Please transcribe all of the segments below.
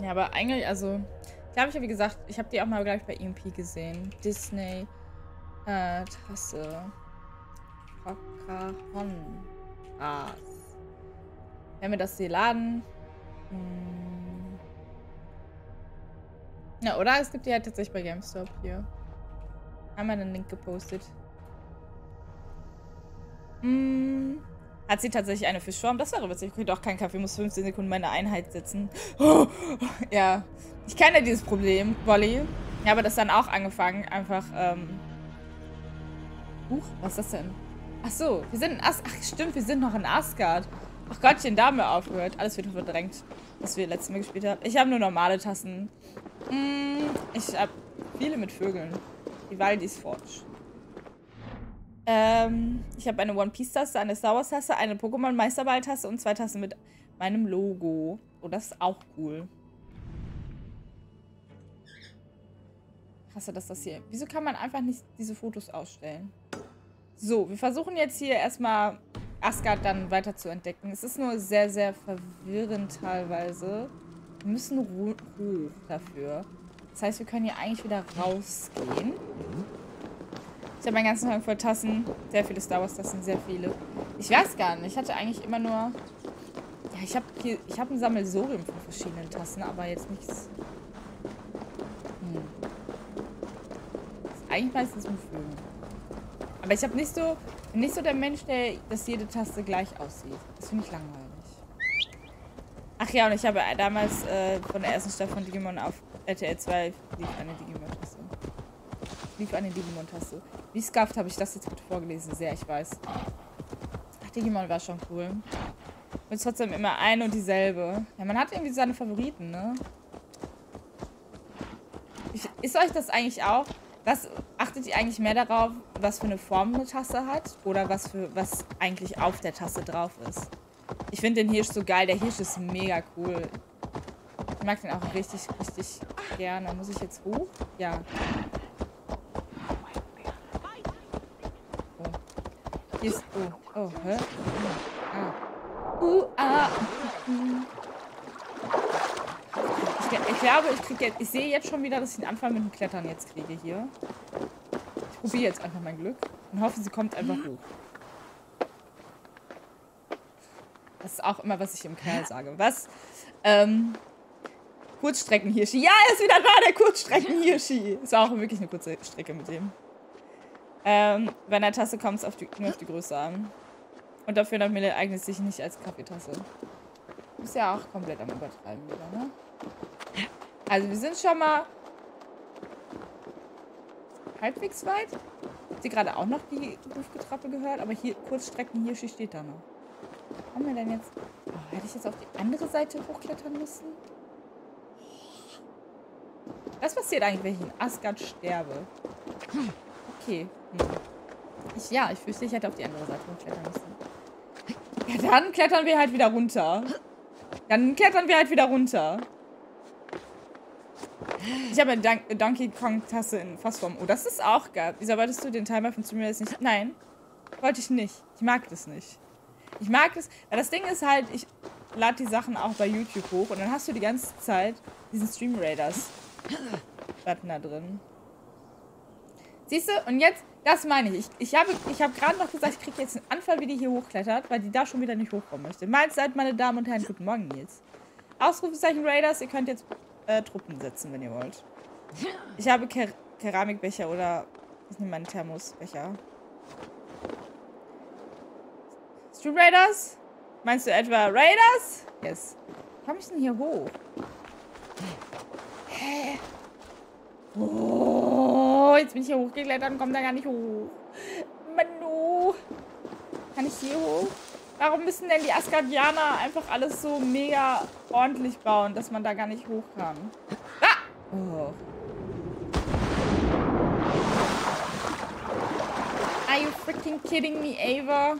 Ja, aber eigentlich, also, ich glaube, ich habe, wie gesagt, ich habe die auch mal, glaube ich, bei EMP gesehen. Disney, Tasse. Pocahontas. Wenn wir das hier laden. Ja, oder? Es gibt die halt tatsächlich bei GameStop hier. Einmal einen Link gepostet. Hat sie tatsächlich eine Fischform? Das wäre witzig. Ich kriege auch keinen Kaffee, muss 15 Sekunden meine Einheit setzen. Ja. Ich kenne ja dieses Problem, Wolli. Ich habe das dann auch angefangen, einfach, was ist das denn? Ach so, wir sind in Ach, stimmt, wir sind noch in Asgard. Ach Gottchen, da haben wir aufgehört. Alles wird verdrängt, was wir letztes Mal gespielt haben. Ich habe nur normale Tassen. Ich habe viele mit Vögeln. Die Waldis Forge. Ich habe eine One-Piece-Tasse, eine Star Wars-Tasse, eine Pokémon-Meisterball-Tasse und 2 Tassen mit meinem Logo. Oh, das ist auch cool. Ich hasse das hier. Wieso kann man einfach nicht diese Fotos ausstellen? So, wir versuchen jetzt hier erstmal Asgard dann weiter zu entdecken. Es ist nur sehr, sehr verwirrend teilweise. Wir müssen hoch dafür. Das heißt, wir können hier eigentlich wieder rausgehen. Ich habe meinen ganzen Tag voll Tassen. Sehr viele Star Wars Tassen, sehr viele. Ich weiß gar nicht. Ich hatte eigentlich immer nur... Ja, ich habe ein Sammelsurium von verschiedenen Tassen, aber jetzt nichts... Das ist eigentlich meistens mit Vögeln. Aber ich habe nicht so der Mensch, dass jede Tasse gleich aussieht. Das finde ich langweilig. Ach ja, und ich habe damals von der ersten Staffel von Digimon auf RTL 2 lief eine Digimon-Tasse. Wie scuffed habe ich das jetzt gut vorgelesen? Sehr, ich weiß. Ach, Digimon war schon cool. Und trotzdem immer eine und dieselbe. Ja, man hat irgendwie seine Favoriten, ne? Ist euch das eigentlich auch? Achtet ihr eigentlich mehr darauf, was für eine Form eine Tasse hat? Oder was eigentlich auf der Tasse drauf ist? Ich finde den Hirsch so geil. Der Hirsch ist mega cool. Ich mag den auch richtig, richtig gerne. Muss ich jetzt hoch? Ja. Hier ist... Oh, hä? Ich glaube, ich sehe jetzt schon wieder, dass ich den Anfang mit dem Klettern jetzt kriege hier. Ich probiere jetzt einfach mein Glück und hoffe, sie kommt einfach hoch. Das ist auch immer, was ich im Kerl sage. Was? Kurzstreckenhirschi. Ja, er ist wieder da, der Kurzstreckenhirschi. Ist auch wirklich eine kurze Strecke mit dem. Bei einer Tasse kommt es nur auf die Größe an. Und dafür eignet es sich nicht als Kaffeetasse. Ist ja auch komplett am Übertreiben wieder, ne? Also wir sind schon mal halbwegs weit. Habt ihr gerade auch noch die Rufgetrappe gehört? Aber hier Kurzstreckenhirschi steht da noch. Haben wir denn jetzt... Oh, hätte ich jetzt auf die andere Seite hochklettern müssen? Was passiert eigentlich, wenn ich in Asgard sterbe? Okay. Ich fürchte, ich hätte auf die andere Seite hochklettern müssen. Ja, dann klettern wir halt wieder runter. Ich habe eine Donkey Kong-Tasse in Fassform. Oh, das ist auch geil. Wieso wolltest du den Timer von Streamer jetzt nicht... Nein, wollte ich nicht. Ich mag das nicht. Ich mag das... Weil das Ding ist halt, ich lade die Sachen auch bei YouTube hoch und dann hast du die ganze Zeit diesen Stream Raiders-Button da drin. Siehst du? Und jetzt, das meine ich. Ich habe gerade noch gesagt, ich kriege jetzt einen Anfall, wie die hier hochklettert, weil die da schon wieder nicht hochkommen möchte. Mahlzeit, meine Damen und Herren. Guten Morgen jetzt. Ausrufezeichen Raiders, ihr könnt jetzt Truppen setzen, wenn ihr wollt. Ich habe Keramikbecher oder ich nehme meinen Thermosbecher. Stream Raiders? Meinst du etwa Raiders? Yes. Wie komme ich denn hier hoch? Hä? Oh, jetzt bin ich hier hochgeklettert und komme da gar nicht hoch. Manu. Kann ich hier hoch? Warum müssen denn die Asgardianer einfach alles so mega ordentlich bauen, dass man da gar nicht hoch kann? Ah! Oh. Are you freaking kidding me, Ava?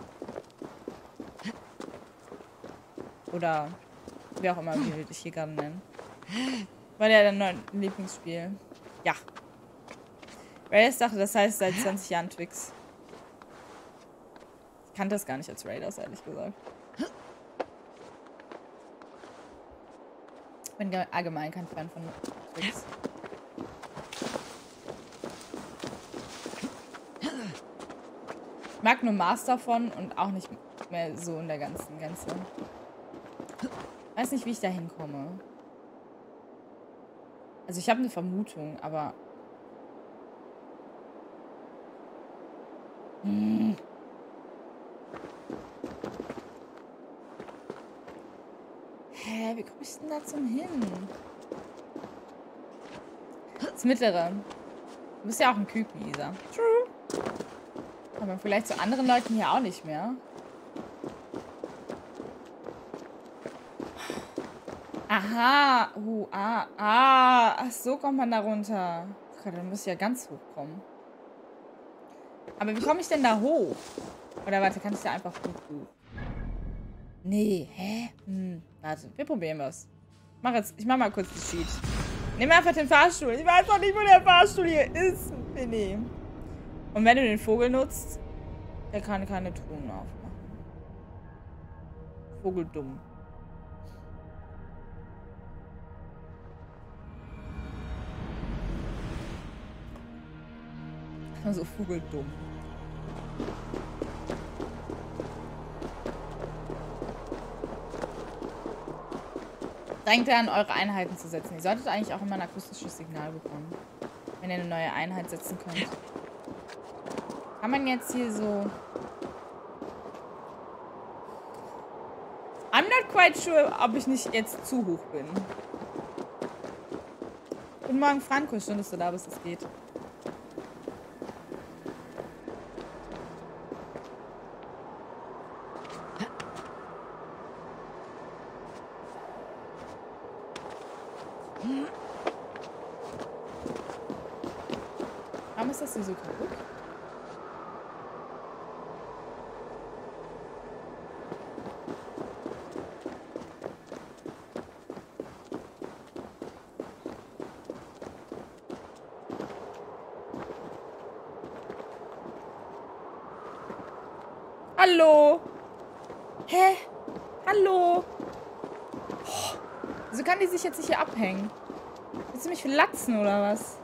Oder wer auch immer wir dich hier gerade nennen. War der dein neues Lieblingsspiel? Ja. Raiders dachte, das heißt seit 20 Jahren Twix. Ich kannte das gar nicht als Raiders, ehrlich gesagt. Ich bin allgemein kein Fan von Tricks. Ich mag nur Master davon und auch nicht mehr so in der ganzen Gänze. Ich weiß nicht, wie ich da hinkomme. Also ich habe eine Vermutung, aber... Hä, wie komme ich denn da zum Hin? Das Mittlere. Du bist ja auch ein Küken, Isa. True. Aber vielleicht zu anderen Leuten hier auch nicht mehr. Aha. Ach, so kommt man da runter. Gott, dann muss ich ja ganz hoch kommen. Aber wie komme ich denn da hoch? Oder warte, kann ich da einfach hoch? Nee, hä? Warte, wir probieren was. Ich mach mal kurz die Sheet. Nimm einfach den Fahrstuhl. Ich weiß doch nicht, wo der Fahrstuhl hier ist. Nee. Und wenn du den Vogel nutzt, der kann keine Truhen aufmachen. Vogel dumm. Also Vogel dumm. Denkt an, eure Einheiten zu setzen. Ihr solltet eigentlich auch immer ein akustisches Signal bekommen, wenn ihr eine neue Einheit setzen könnt. Kann man jetzt hier so... I'm not quite sure, ob ich nicht jetzt zu hoch bin. Guten Morgen, Franco. Schön, dass du da bist. Es geht. Warum ist das hier so kaputt? Hallo? Hä? Hallo? Oh, wieso kann die sich jetzt nicht hier abhängen? Willst du mich verlatzen oder was?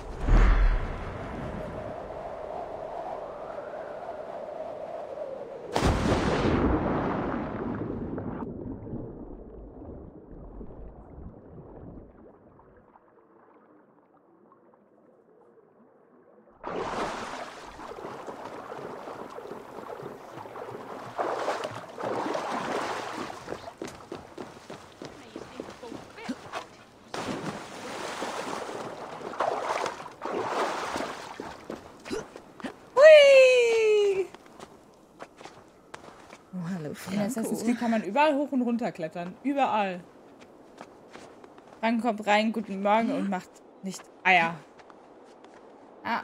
In Assassin's Creed kann man überall hoch und runter klettern. Überall. Frank kommt rein, guten Morgen und macht nicht Eier. Ah.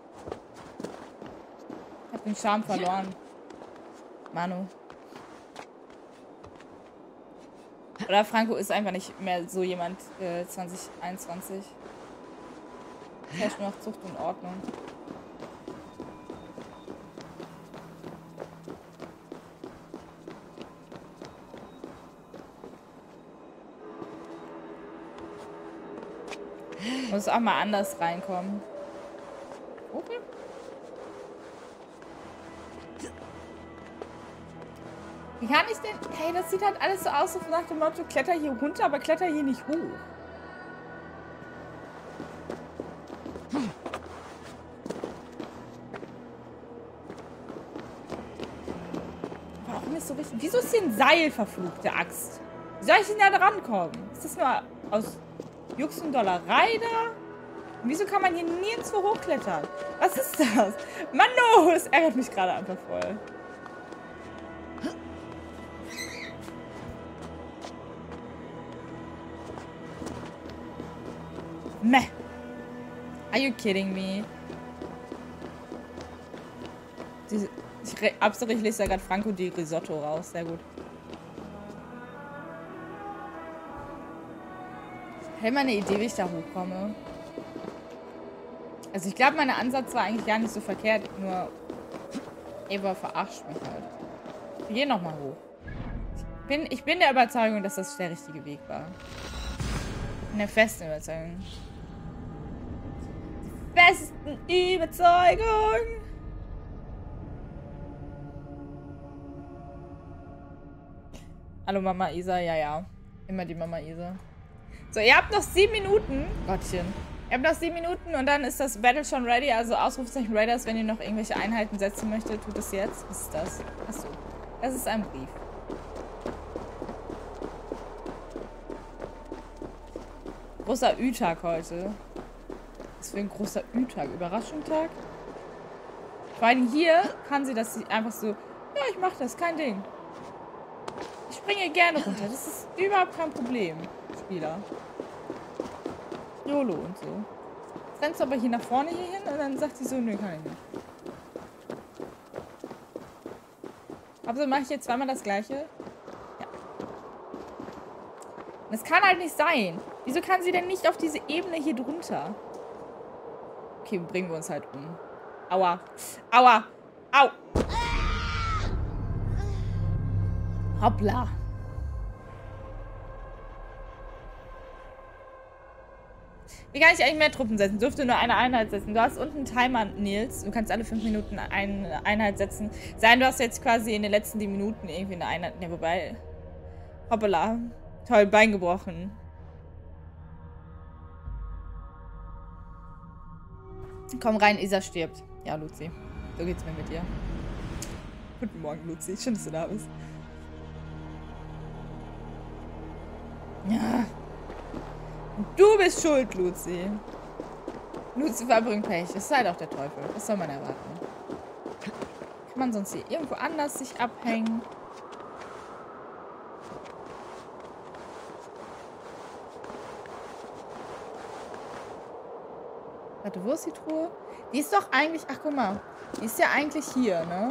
Ich hab den Charme verloren. Manu. Oder Franco ist einfach nicht mehr so jemand 2021. Es herrscht nur noch Zucht und Ordnung. Muss auch mal anders reinkommen. Okay. Wie kann ich denn... Hey, das sieht halt alles so aus, so nach dem Motto, kletter hier runter, aber kletter hier nicht hoch. Warum ist so richtig... Wieso ist hier ein Seil, verfluchte Axt? Wie soll ich denn da drankommen? Ist das nur aus... Jux und Dollerei da? Und wieso kann man hier nirgendwo hochklettern? Was ist das? Mann, no! Das ärgert mich gerade einfach voll. Meh. Are you kidding me? Ich lese da gerade Franco di Risotto raus. Sehr gut. Hätte mal eine Idee, wie ich da hochkomme. Also ich glaube, mein Ansatz war eigentlich gar nicht so verkehrt, nur Eva verarscht mich halt. Wir gehen nochmal hoch. Ich bin der Überzeugung, dass das der richtige Weg war. In der festen Überzeugung. Festen Überzeugung. Hallo Mama Isa, ja. Immer die Mama Isa. So, ihr habt noch 7 Minuten. Gottchen. Ihr habt noch 7 Minuten und dann ist das Battle schon ready. Also Ausrufezeichen Raiders, wenn ihr noch irgendwelche Einheiten setzen möchtet, tut es jetzt. Was ist das? Achso. Das ist ein Brief. Großer Ü-Tag heute. Was für ein großer Ü-Tag? Überraschungstag? Vor allem hier kann sie das einfach so, ja, ich mach das, kein Ding. Ich springe gerne runter, das ist überhaupt kein Problem, Spieler. YOLO und so. Jetzt rennst du aber hier nach vorne hier hin und dann sagt sie so, nö, kann ich nicht. Also mache ich jetzt zweimal das gleiche? Ja. Das kann halt nicht sein. Wieso kann sie denn nicht auf diese Ebene hier drunter? Okay, bringen wir uns halt um. Aua. Aua. Au. Hoppla. Wie kann ich eigentlich mehr Truppen setzen? Dürfte nur eine Einheit setzen. Du hast unten einen Timer, Nils. Du kannst alle 5 Minuten eine Einheit setzen. Sein, du hast jetzt quasi in den letzten 10 Minuten irgendwie eine Einheit. Ja, wobei. Hoppala. Toll, Bein gebrochen. Komm rein, Isa stirbt. Ja, Luzi. So geht's mir mit dir. Guten Morgen, Luzi. Schön, dass du da bist. Ja. Du bist schuld, Luzi. Lucifer bringt Pech. Es ist halt auch der Teufel. Was soll man erwarten? Kann man sonst hier irgendwo anders sich abhängen? Warte, wo ist die Truhe? Die ist doch eigentlich... Ach, guck mal. Die ist ja eigentlich hier, ne?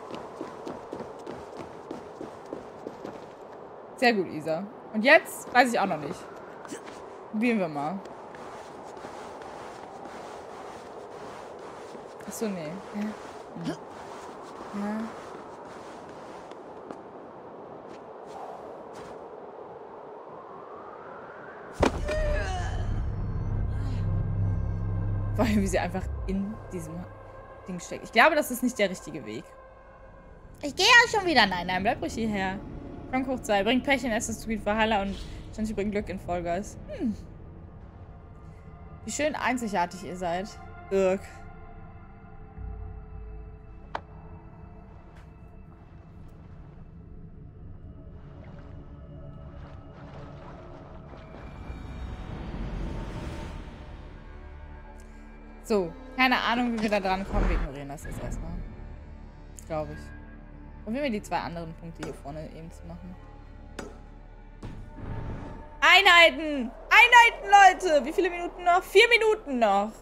Sehr gut, Isa. Und jetzt weiß ich auch noch nicht. Probieren wir mal. Achso, nee. Ja. Ja. Vor allem, wie sie einfach in diesem Ding steckt. Ich glaube, das ist nicht der richtige Weg. Ich gehe ja schon wieder. Nein, nein, bleib ruhig hierher. Frank hoch 2. Bringt Pech in Assassin's Creed Valhalla und Shanti bringt Glück in Fall Guys. Wie schön einzigartig ihr seid. Irk. So, keine Ahnung, wie wir da dran kommen. Wir ignorieren das jetzt erstmal. Glaube ich. Probieren wir die 2 anderen Punkte hier vorne eben zu machen. Einheiten! Einheiten, Leute! Wie viele Minuten noch? 4 Minuten noch!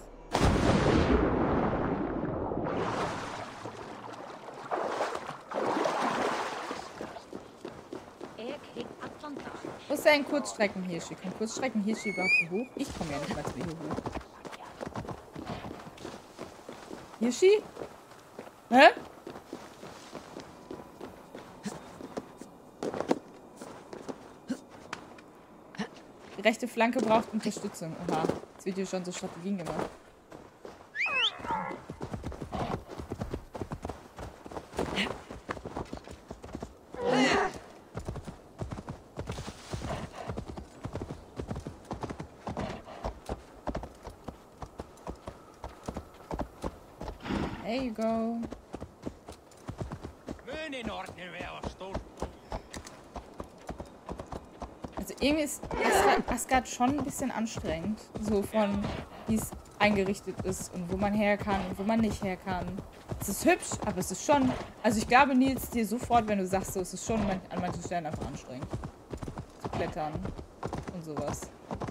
Wo ist denn ein Kurzstreckenhirschi? Kommt Kurzstreckenhirschi überhaupt hier hoch? Ich komme ja nicht mal zu hier hoch. Hirschi? Hä? Die rechte Flanke braucht Unterstützung. Oha, jetzt wird hier schon so Strategien gemacht. There you go. Also irgendwie ist Asgard schon ein bisschen anstrengend. So von, wie es eingerichtet ist und wo man her kann und wo man nicht her kann. Es ist hübsch, aber es ist schon... Also ich glaube, Nils, dir sofort, wenn du sagst, so, es ist schon an manchen Stellen einfach anstrengend. Zu klettern und sowas.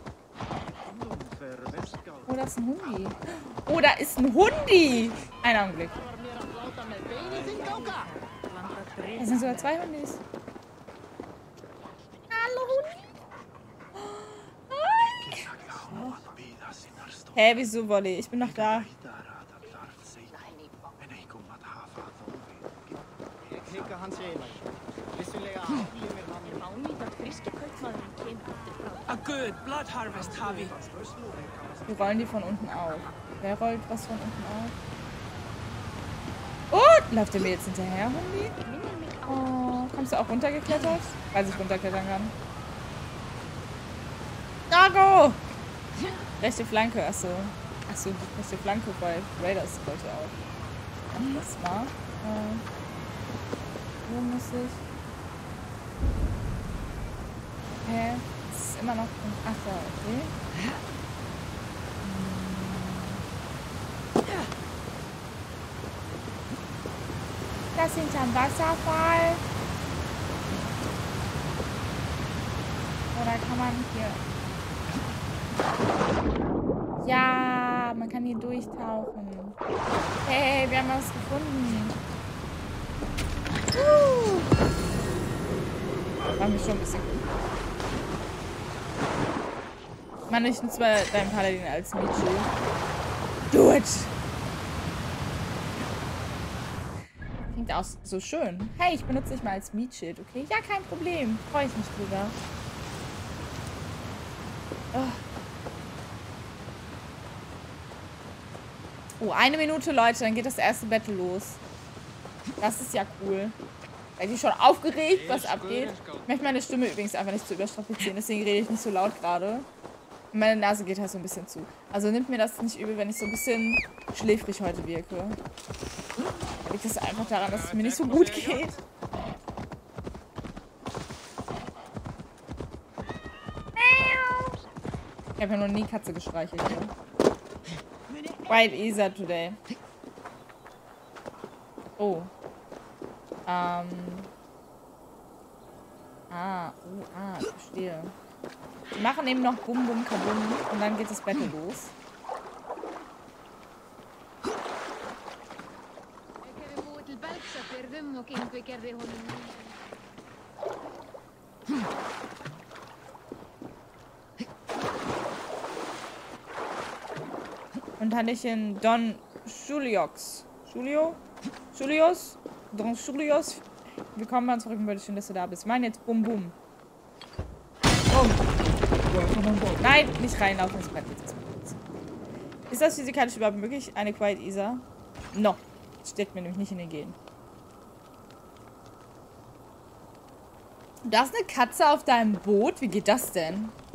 Oh, da ist ein Hundi. Oh, da ist ein Hundi! Einen Augenblick. Da sind sogar 2 Hundis. Hallo, Hundi. Hä, wieso, Wolli? Ich bin noch da. A good blood harvest, Javi. Wir rollen die von unten auf. Wer rollt was von unten auf? Oh, läuft der mir jetzt hinterher, Hundi? Oh, kommst du auch runtergeklettert? Weil ich runterklettern kann. Nago! Rechte Flanke, achso. Achso, rechte Flanke bei Raiders wollte auch. Ach, das war. Wo muss ich? Hä? Das ist immer noch. Ach da, okay. Das hinterm Wasserfall. Oder kann man hier. Ja, man kann hier durchtauchen. Hey, wir haben was gefunden. War mir schon ein bisschen gut. Mann, ich nutze mal deinen Paladin als Mietschild. Do it! Klingt auch so schön. Hey, ich benutze dich mal als Mietschild, okay? Ja, kein Problem. Freue ich mich drüber. Oh, 1 Minute, Leute, dann geht das erste Battle los. Das ist ja cool. Weil ich schon aufgeregt, was abgeht. Ich möchte meine Stimme übrigens einfach nicht zu überstrapazieren, deswegen rede ich nicht so laut gerade. Und meine Nase geht halt so ein bisschen zu. Also nimmt mir das nicht übel, wenn ich so ein bisschen schläfrig heute wirke. Da liegt es einfach daran, dass es mir nicht so gut geht. Ich habe ja noch nie Katze gestreichelt hier. Quite easier today. Oh. Ich verstehe. Wir machen eben noch Bum Bum Kabum und dann geht das Battle los. Und Hallöchen Don Julios. Julios? Don Julios? Willkommen bei uns zurück, würde schön, dass du da bist. Ich meine jetzt Bum Bum. Bum. Nein, nicht reinlaufen, das bleibt jetzt erstmal kurz. Ist das physikalisch überhaupt möglich? Eine Quiet Isa? No. Das steht mir nämlich nicht in den Genen. Du hast eine Katze auf deinem Boot? Wie geht das denn?